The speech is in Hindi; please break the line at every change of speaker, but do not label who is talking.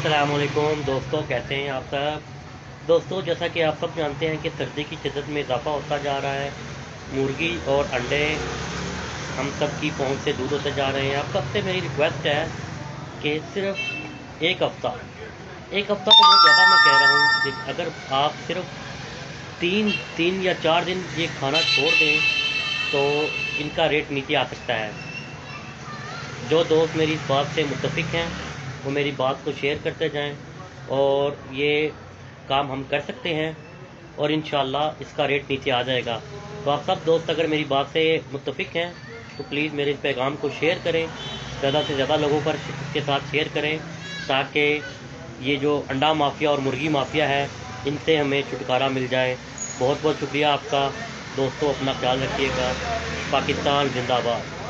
अस्सलामुअलैकुम दोस्तों, कैसे हैं आप सब। दोस्तों, जैसा कि आप सब जानते हैं कि सर्दी की शिद्दत में इजाफा होता जा रहा है। मुर्गी और अंडे हम सब की पहुंच से दूर होते जा रहे हैं। आप सबसे मेरी रिक्वेस्ट है कि सिर्फ एक हफ़्ता तो बहुत ज़्यादा मैं कह रहा हूँ कि अगर आप सिर्फ तीन तीन या 4 दिन ये खाना छोड़ दें तो इनका रेट नीचे आ सकता है। जो दोस्त मेरी इस बात से मुत्तफिक हैं वो मेरी बात को शेयर करते जाएं और ये काम हम कर सकते हैं और इंशाल्लाह इसका रेट नीचे आ जाएगा। तो आप सब दोस्त अगर मेरी बात से मुत्तफिक हैं तो प्लीज़ मेरे इस पैगाम को शेयर करें, ज़्यादा से ज़्यादा लोगों पर इसके साथ शेयर करें ताकि ये जो अंडा माफिया और मुर्गी माफिया है इनसे हमें छुटकारा मिल जाए। बहुत बहुत शुक्रिया आपका दोस्तों, अपना ख्याल रखिएगा। पाकिस्तान जिंदाबाद।